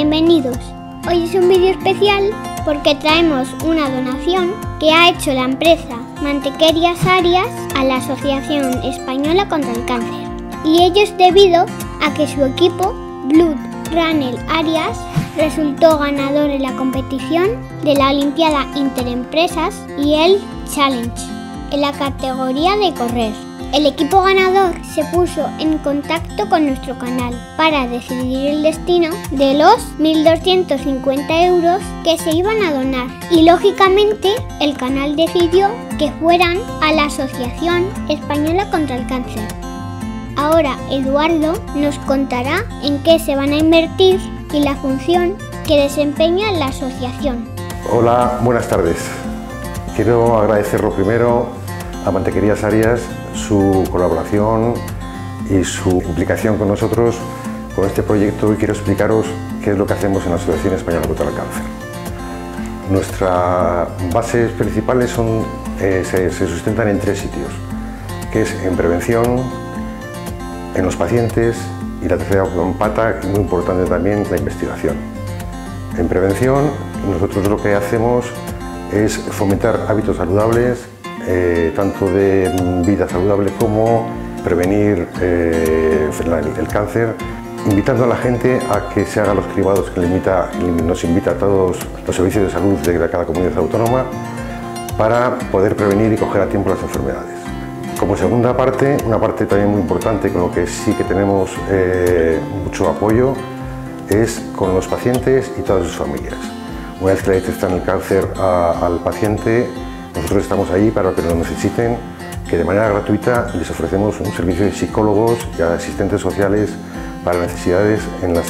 Bienvenidos. Hoy es un vídeo especial porque traemos una donación que ha hecho la empresa Mantequerías Arias a la Asociación Española contra el Cáncer. Y ello es debido a que su equipo, Blood Runner Arias, resultó ganador en la competición de la Olimpiada Interempresas y el Challenge en la categoría de correr. El equipo ganador se puso en contacto con nuestro canal para decidir el destino de los 1.250 euros que se iban a donar y lógicamente el canal decidió que fueran a la Asociación Española contra el Cáncer. Ahora Eduardo nos contará en qué se van a invertir y la función que desempeña la asociación. Hola, buenas tardes. Quiero agradecer lo primero a Mantequerías Arias su colaboración y su implicación con nosotros con este proyecto y quiero explicaros qué es lo que hacemos en la Asociación Española contra el Cáncer. Nuestras bases principales se sustentan en tres sitios, que es en prevención, en los pacientes y la tercera pata, muy importante también, la investigación. En prevención, nosotros lo que hacemos es fomentar hábitos saludables, tanto de vida saludable como prevenir el cáncer, invitando a la gente a que se hagan los cribados que nos invita a todos los servicios de salud de cada comunidad autónoma para poder prevenir y coger a tiempo las enfermedades. Como segunda parte, una parte también muy importante con lo que sí que tenemos mucho apoyo es con los pacientes y todas sus familias. Una vez que le detectan el cáncer al paciente, nosotros estamos ahí para que lo necesiten, que de manera gratuita les ofrecemos un servicio de psicólogos y asistentes sociales para necesidades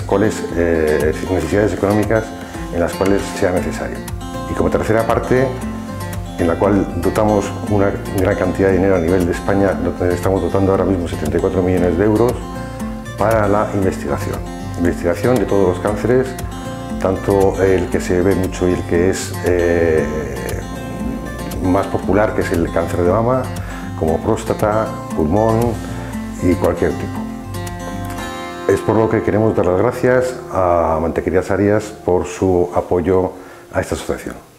económicas en las cuales sea necesario. Y como tercera parte, en la cual dotamos una gran cantidad de dinero a nivel de España, estamos dotando ahora mismo 74 millones de euros para la investigación. Investigación de todos los cánceres, tanto el que se ve mucho y el que es más popular, que es el cáncer de mama, como próstata, pulmón y cualquier tipo. Es por lo que queremos dar las gracias a Mantequerías Arias por su apoyo a esta asociación.